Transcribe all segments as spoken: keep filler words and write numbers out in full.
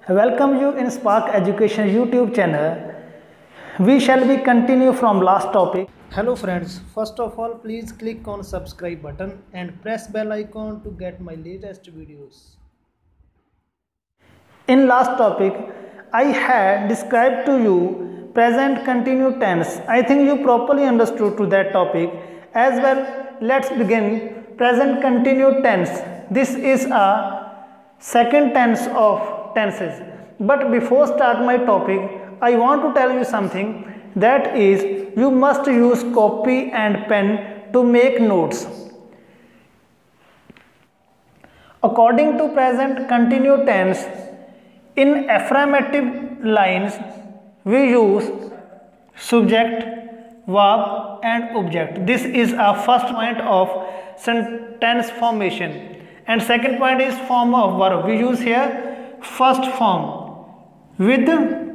Welcome you in Spark Education YouTube channel. We shall be continue from last topic. Hello friends, first of all please click on subscribe button and press bell icon to get my latest videos. In last topic I had described to you present continuous tense. I think you properly understood to that topic as well. Let's begin present continuous tense. This is a second tense of tenses. But before start my topic, I want to tell you something, that is you must use copy and pen to make notes. According to present continuous tense, in affirmative lines we use subject, verb and object. This is our first point of sentence formation. And second point is form of verb. We use here first form with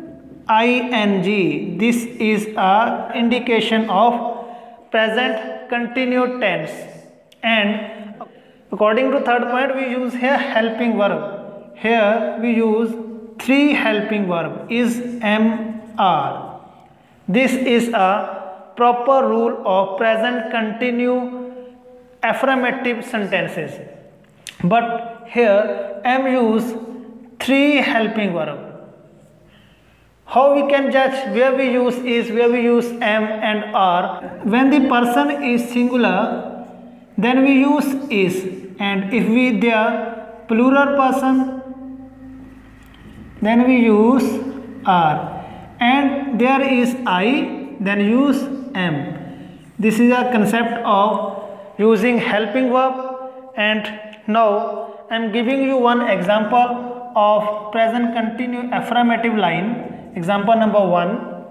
ing. This is a indication of present continuous tense. And according to third point, we use here helping verb. Here we use three helping verb is mr. This is a proper rule of present continuous affirmative sentences. But here m use three helping verb. How we can judge where we use is where we use m and r. When the person is singular, then we use is, and if we their plural person, then we use r, and there is I, then use m. This is a concept of using helping verb. And now I am giving you one example of present continuous affirmative line. Example number one.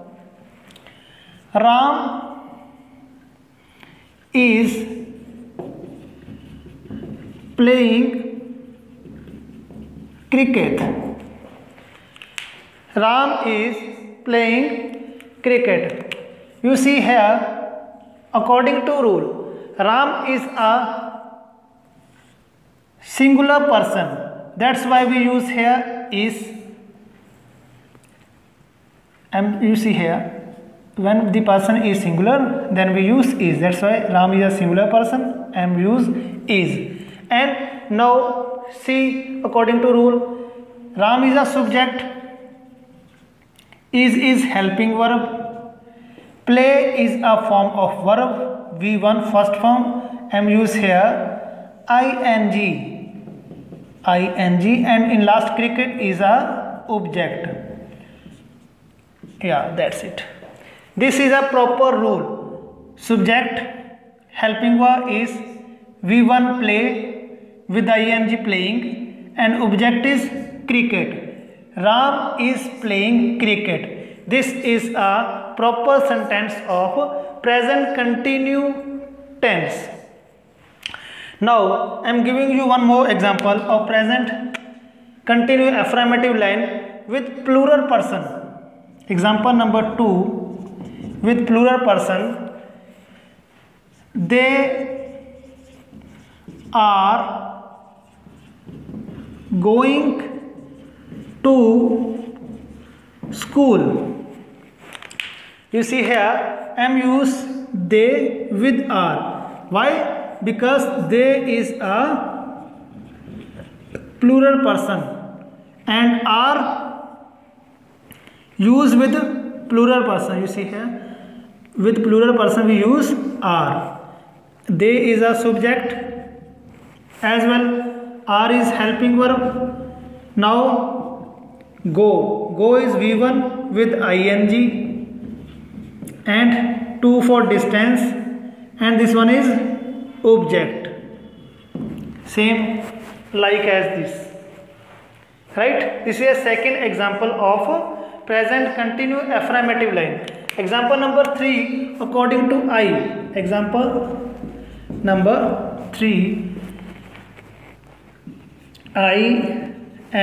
Ram is playing cricket. Ram is playing cricket. You see here, according to rule, Ram is a singular person. That's why we use here is. And you see here, when the person is singular, then we use is. That's why Ram is a singular person and we use is. And now see, according to rule, Ram is a subject, is is helping verb, play is a form of verb, V one first form, and use here ing, ing, and in last cricket is a object. Yeah, that's it. This is a proper rule. Subject helping verb is V one play with ing playing, and object is cricket. Ram is playing cricket. This is a proper sentence of present continuous tense. Now I am giving you one more example of present continuous affirmative line with plural person. Example number two, with plural person. They are going to school. You see here, M use they with are. Why? Because they is a plural person and are use with plural person. You see here, with plural person we use are. They is a subject as well, are is helping verb. Now go, go is V one with ing and two for distance, and this one is object, same like as this, right? This is a second example of present continuous affirmative line. Example number three, according to I. Example number three. I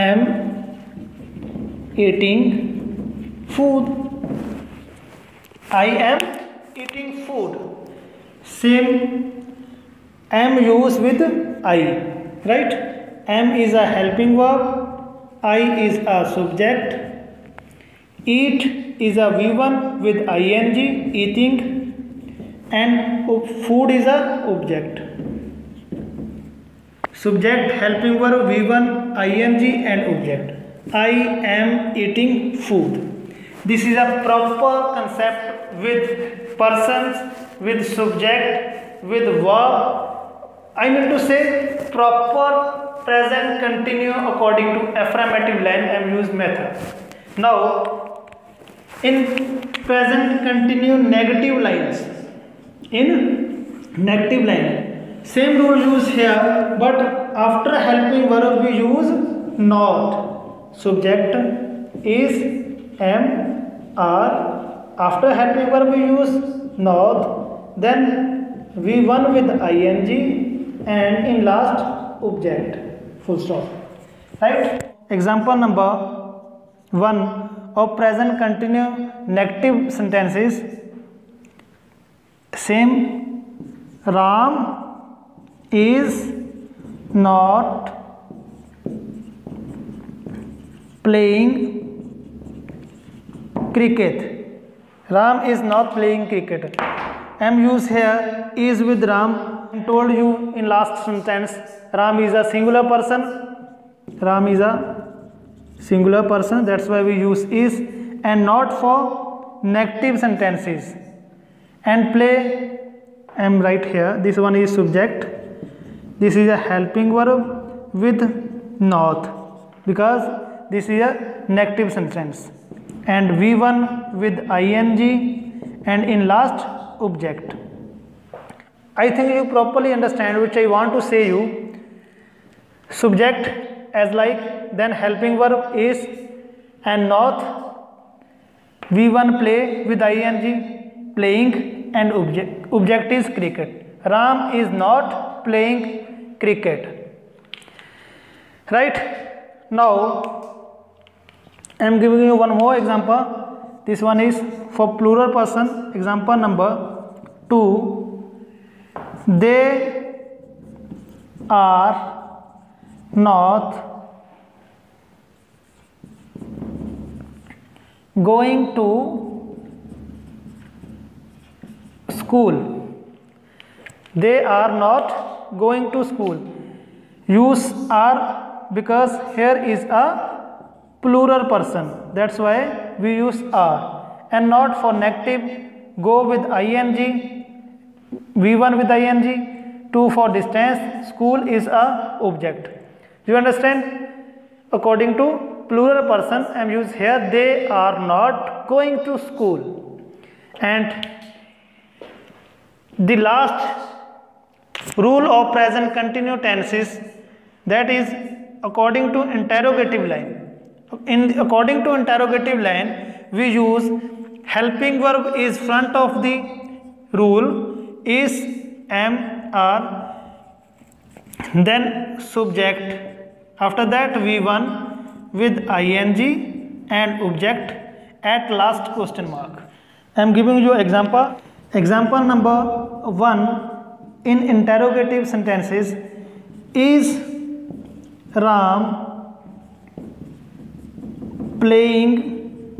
am eating food. I am eating food. Same am used with I, right? Am is a helping verb I is a subject, eat is a V one with ing, eating, and food is a object. Subject, helping verb, V one, ing and object. I am eating food. This is a proper concept with persons, with subject, with verb. I mean to say proper present continue according to affirmative line I am used method. Now in present continue negative lines, in negative line same rule use here, but after helping verb we use not. Subject is am, are, after helping verb we use not, then V one with ing, and in last object, full stop. Right? Example number one of present continue negative sentences. Same, Ram is not playing cricket. Ram is not playing cricket. Am used here is with Ram. I told you in last sentence Ram is a singular person. Ram is a singular person, that's why we use is, and not for negative sentences. And play, I am right here, this one is subject, this is a helping verb with not, because this is a negative sentence, and V one with ing, and in last object. I think you properly understand which I want to say you. Subject as like, then helping verb is, and not, V one play with ing, playing, and object, object is cricket. Ram is not playing cricket. Right? Now I am giving you one more example. This one is for plural person. Example number two. They are not going to school. They are not going to school. Use are because here is a plural person, that's why we use are, and not for negative. Go with ing, V one with ing, two for distance, school is a object. You understand? According to plural person I am used here, they are not going to school. And the last rule of present continuous tenses, that is according to interrogative line. In according to interrogative line we use helping verb is front of the rule, is, am, are, then subject, after that V one with ing and object, at last question mark. I am giving you example. Example number one in interrogative sentences. Is Ram playing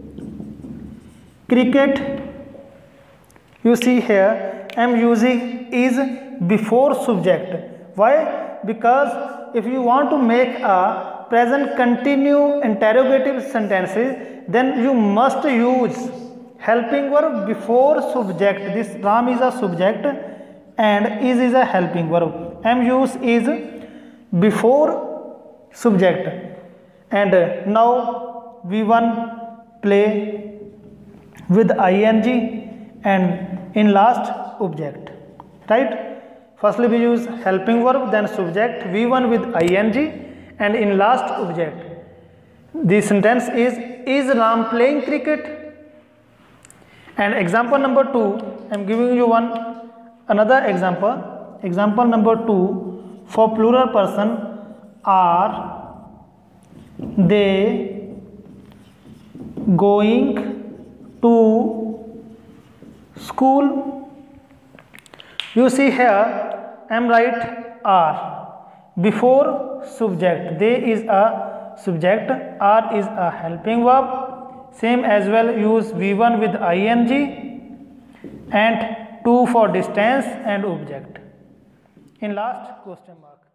cricket? You see here I am using is before subject. Why? Because if you want to make a present continue interrogative sentences, then you must use helping verb before subject. This Ram is a subject and is is a helping verb. I am use is before subject, and now V one play with ing and in last object. Right? Firstly we use helping verb, then subject, V one with ing and in last object. The sentence is is Ram playing cricket? And example number two, I am giving you one another example. Example number two, for plural person, are they going to school? You see here I am right are before subject. They is a subject, are is a helping verb. Same as well, use V one with ing and to for distance and object. In last, question mark.